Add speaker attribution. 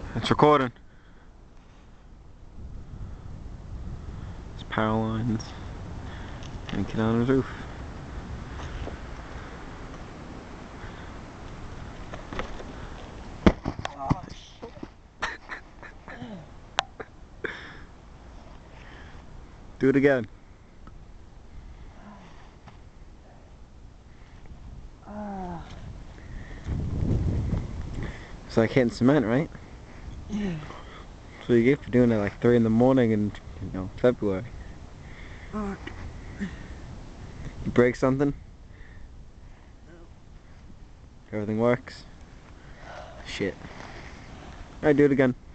Speaker 1: It's recording. It's power lines. And get on the roof.
Speaker 2: Oh, shit.
Speaker 1: Do it again. It's like hitting cement, right?
Speaker 2: Yeah.
Speaker 1: So you get for doing it like 3 in the morning in, February.
Speaker 2: Fuck.
Speaker 1: You break something?
Speaker 2: No.
Speaker 1: Everything works? Shit. Alright, do it again.